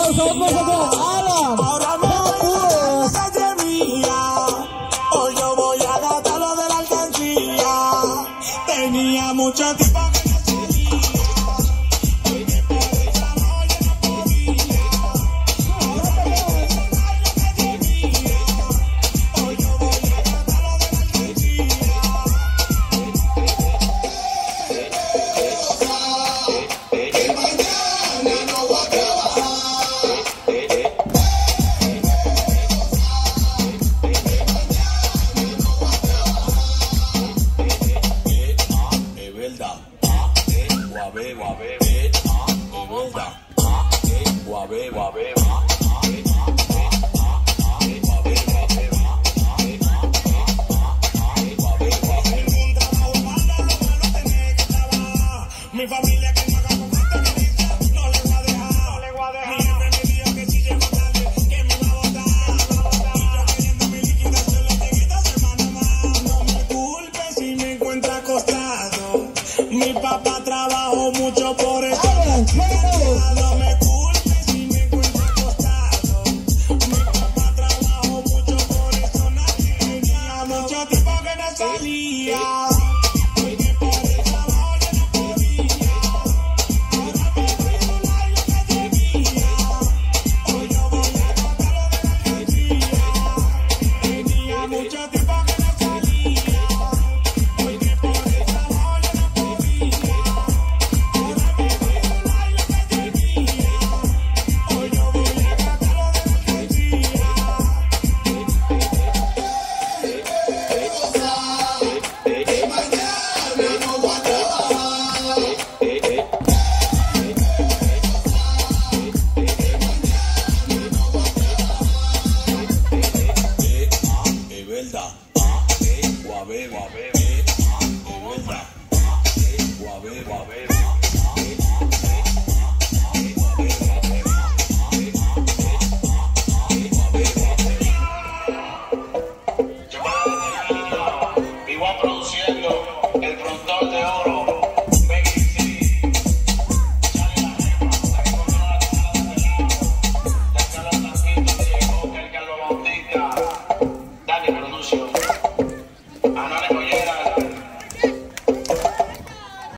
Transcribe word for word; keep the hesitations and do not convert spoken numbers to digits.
Somos Alan. Ahora me voy a la calle mía. Hoy yo voy a gastar lo de la alcancía. Tenía mucho tiempo que no salía. Hoy me paré ya no, yo no podía. Ahora me voy a la calle mía. Hoy yo voy a gastar lo de la alcancía. Que mañana no voy a trabajar. Guabe, guabe, guabe, guabe, guabe.